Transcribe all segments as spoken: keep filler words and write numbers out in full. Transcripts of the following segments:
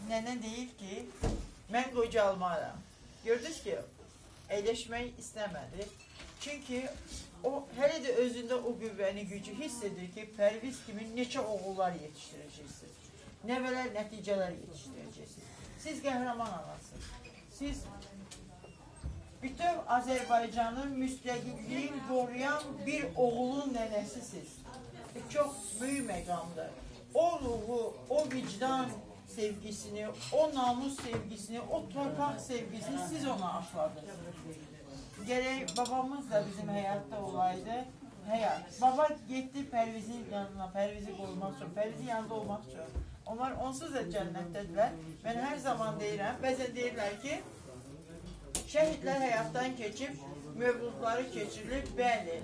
nene deyir ki, mən qocalmaram. Gördünüz ki, əyləşmək istəmədi. Çünki o hələ də özündə o qüvvəni, gücü hiss edir ki, Pərviz kimi neçə oğullar yetişdirəcəksiniz. Nəvələr, nəticələr yetişdirəcəksiniz. Siz qəhrəman anasınız. Siz bütün Azərbaycanın müstəqilliyin qoruyan bir oğulun nənəsisiz. Çox böyük məqamdır. O ruhu, o vicdan sevgisini, o namus sevgisini, o torpaq sevgisini siz ona aşladınız. Gerek babamız da bizim hayatta olaydı. Hayat. Baba gitti Pərvizin yanına, Pərvizi qorumaq üçün, Pərvizin yanında olmaq üçün. Onlar onsuz da cənnətdədirlər. Mən hər zaman deyirəm, bəzən deyirlər ki, şəhidlər həyatdan keçib, mövludları keçirilir, bəli.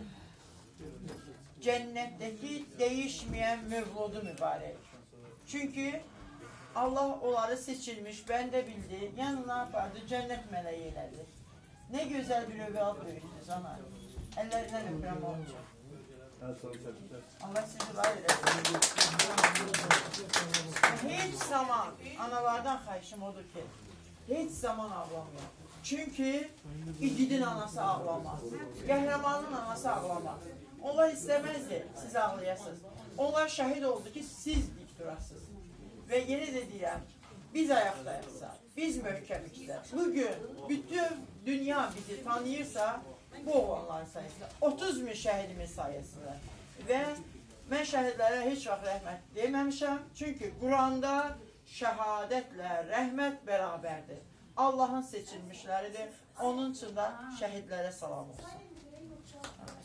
Cənnətdəki dəyişməyən mövludu mübarək. Çünki Allah onları seçilmiş, bəndə bildi, yanına apardı, cənnət mələyi elədi. Ne güzel bir övlad büyüttünüz ana. Ellerinden öpürəm onun için. Allah sizi var eylesin. Hiç zaman, analardan xahişim odur ki, hiç zaman ağlamayın. Çünkü igidin anası ağlamaz. Qəhrəmanın anası ağlamaz. Onlar istəməzdi, siz ağlayasınız. Onlar şəhid oldu ki, siz dik durasınız. Ve yine de deyirəm, biz ayaktayıqsa, biz möhkəmikdə. Bugün bütün dünya bizi tanıyırsa, bu oğlanların sayesinde, otuz min şəhidimiz sayesinde. Və mən şəhidlərə heç vaxt rəhmət deməmişəm. Çünki Quranda şəhadətlə rəhmət bərabərdir. Allahın seçilmişləridir. Onun için de şəhidlərə salam olsun.